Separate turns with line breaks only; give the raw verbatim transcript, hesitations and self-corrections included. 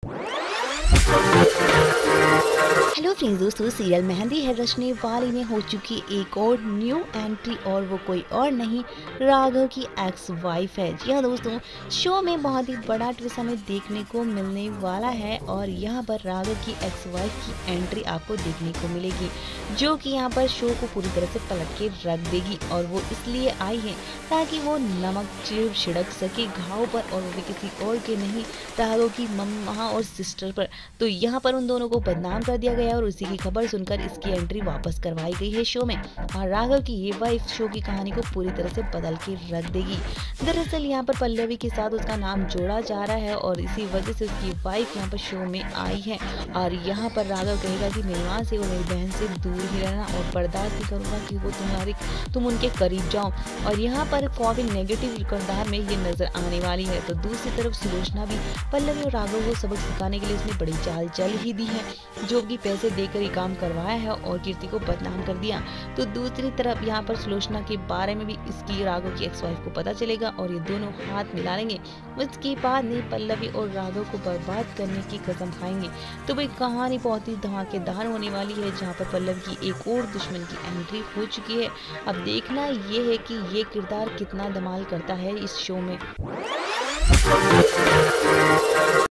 Hello friends, दोस्तों serial Mehndi Hai Rachne वाली में हो चुकी एक और न्यू एंट्री और वो कोई और नहीं राघव की एक्स वाइफ है। जी हाँ दोस्तों, शो में बहुत ही बड़ा ट्विस्ट हमें देखने को मिलने वाला है और यहाँ पर राघव की एक्स वाइफ की एंट्री आपको देखने को मिलेगी, जो कि यहाँ पर शो को पूरी तरह से पलट के रख देगी। और वो इसलिए आई है ताकि वो नमक चिड़ छिड़क सके घाव पर, और वो भी किसी और के नहीं, राघव की मम्मा और सिस्टर पर। तो यहाँ पर उन दोनों को बदनाम कर दिया गया और उसी की खबर सुनकर इसकी एंट्री वापस करवाई गई है शो में। और राघव की ये वाइफ शो की कहानी को पूरी तरह से बदल के रख देगी। दरअसल यहाँ पर पल्लवी के साथ उसका नाम जोड़ा जा रहा है और इसी वजह से उसकी वाइफ यहाँ पर शो में आई है। और यहाँ पर राघव कहेगा कि मेरी माँ से और मेरी बहन से दूर ही रहना और बर्दाश्त नहीं करूँगा कि वो तुम्हारी तुम उनके करीब जाओ। और यहाँ पर काफी नेगेटिव किरदार में ये नजर आने वाली है। तो दूसरी तरफ सुलोचना भी पल्लवी और राघव को सबक सिखाने के लिए उसने बड़ी चाल चल ही दी है, जो कि पैसे देकर ही काम करवाया है और कीर्ति को बदनाम कर दिया। तो दूसरी तरफ यहाँ पर सुलोचना के बारे में भी इसकी राघव की एक्स वाइफ को पता चलेगा और ये दोनों हाथ मिला लेंगे। उसके बाद नहीं पल्लवी और राघव को बर्बाद करने की कसम खाएंगे। तो भाई कहानी बहुत ही धमाकेदार होने वाली है, जहाँ पर पल्लवी की एक और दुश्मन की एंट्री हो चुकी है। अब देखना ये है कि ये किरदार कितना धमाल करता है इस शो में।